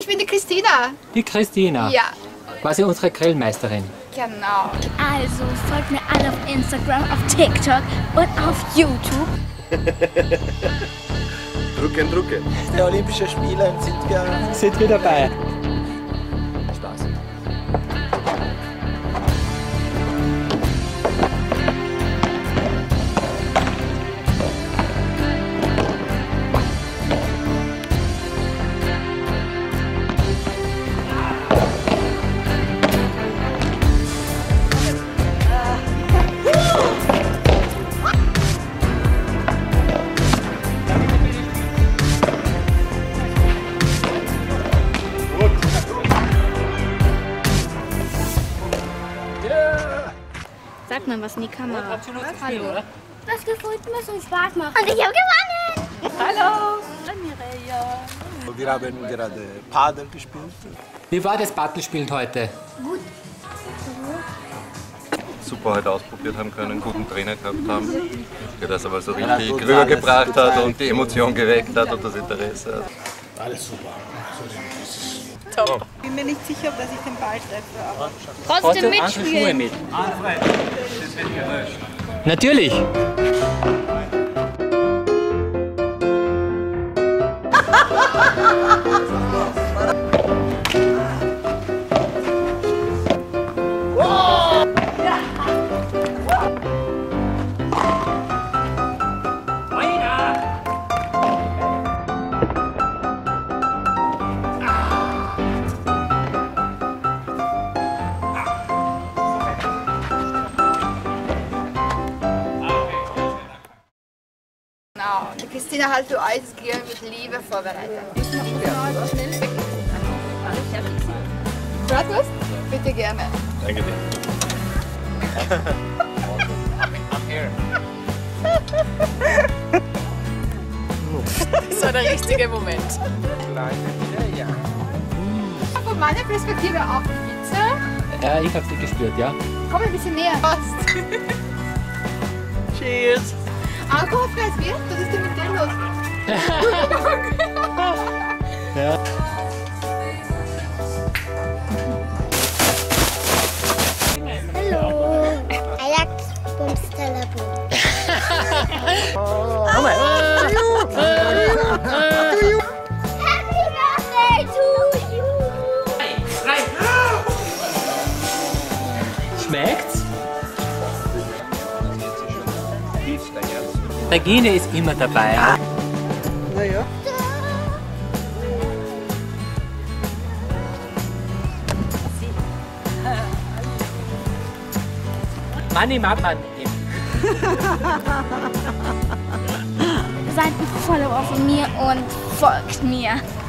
ich bin die Christina. Die Christina? Ja. Quasi unsere Grillmeisterin. Genau. Also folgt mir alle auf Instagram, auf TikTok und auf YouTube. Drucken. Die Olympischen Spiele Sind wir dabei? Spaß. Sag mal was in die Kamera. Hallo. Das gefällt mir so Spaß macht. Und ich habe gewonnen! Hallo. Wir haben gerade Padel gespielt. Wie war das Paddelspielen heute? Super heute ausprobiert haben können, einen guten Trainer gehabt haben, der das aber so richtig rübergebracht hat und die Emotion geweckt hat und das Interesse hat. Alles super. Top. Ich bin mir nicht sicher, dass ich den Ball treffe, aber Trotzdem mitspielen. mit. Natürlich. Genau. Die Christina hat für euch das Grill mit Liebe vorbereitet. Bratwurst? Bitte gerne. Danke dir. Das war der richtige Moment. Von meiner Perspektive auch die Pizza. Ja, ich hab's nicht gespürt, ja. Komm ein bisschen näher. Passt. Cheers! Alkoholfreies Bier? Was ist denn mit dir los? Ja. Hallo. Ajax Bumstalabum. Happy birthday to you. Schmeckt's? Regine ist immer dabei. Naja. Manni Maman. Seid ein Follower von mir und folgt mir.